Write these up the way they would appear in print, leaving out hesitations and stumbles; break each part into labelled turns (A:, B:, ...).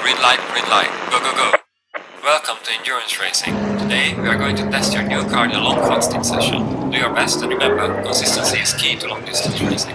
A: green light, go go go! Welcome to endurance racing. Today we are going to test your new car in a long constant session. Do your best and remember, consistency is key to long distance racing.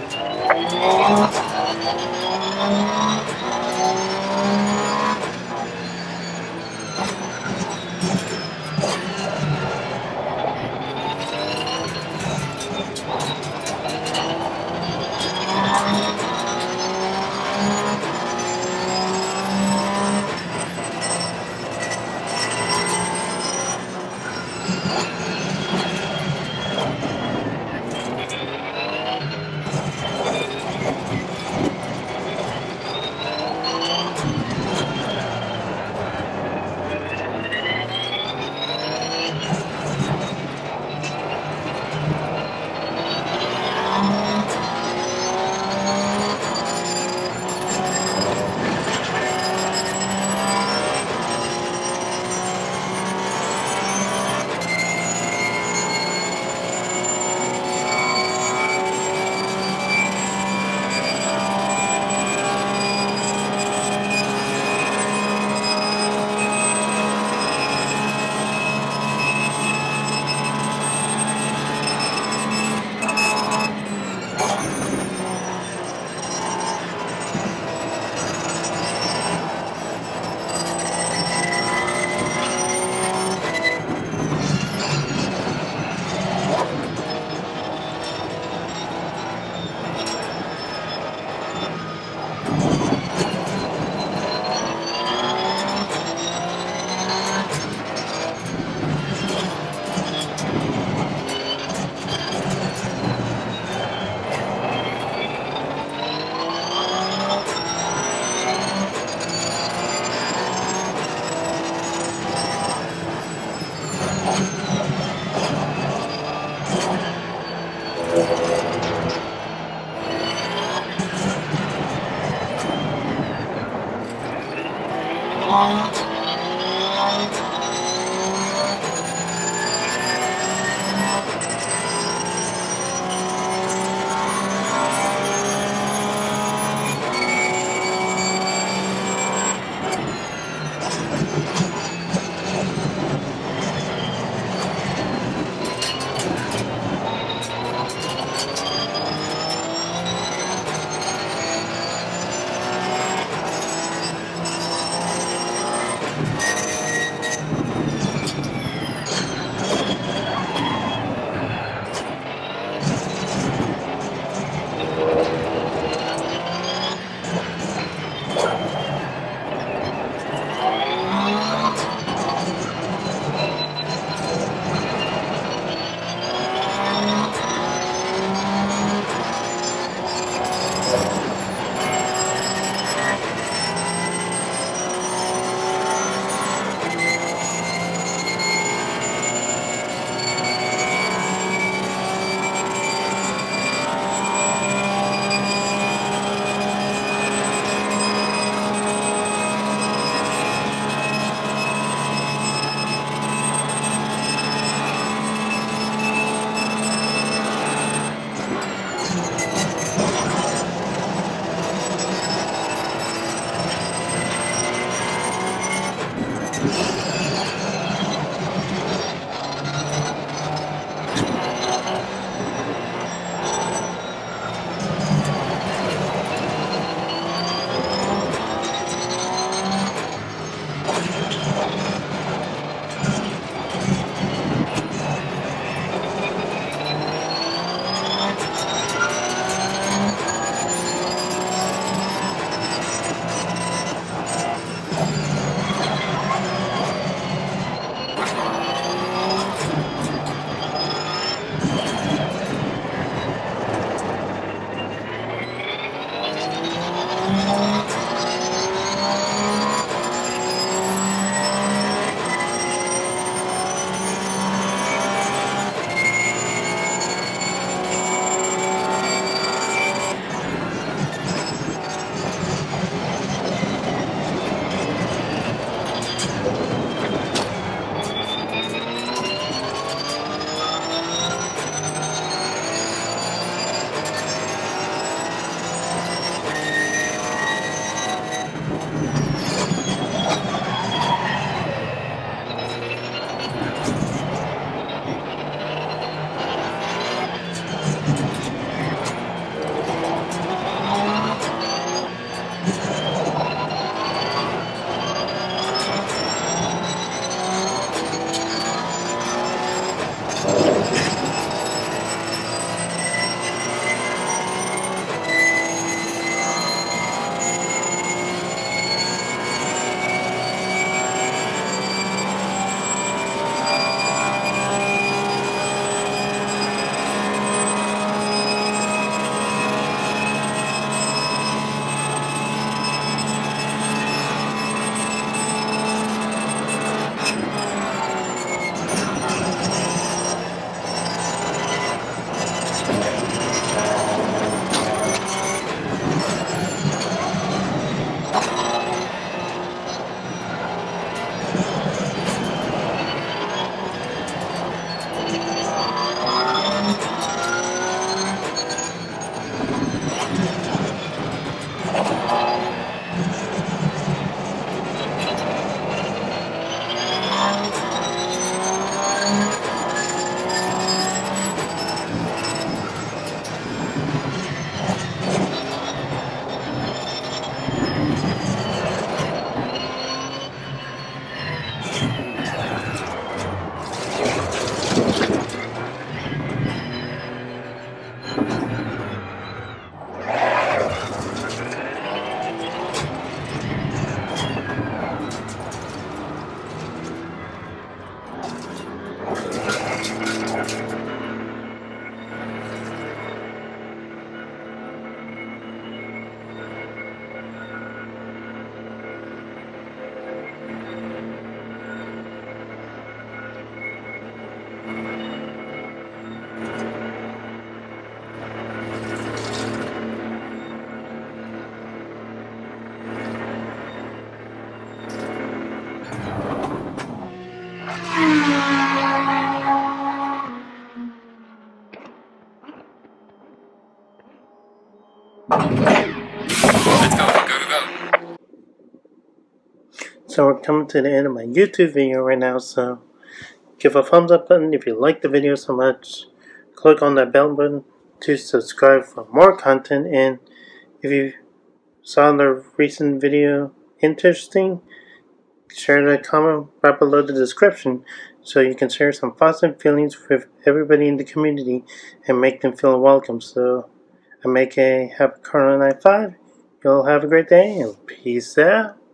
B: So we're coming to the end of my YouTube video right now, so give a thumbs up button if you like the video so much. Click on that bell button to subscribe for more content, and if you saw the recent video interesting, share the comment right below the description so you can share some thoughts and feelings with everybody in the community and make them feel welcome. So I make a happy Corona Night 5. You'll have a great day and peace out.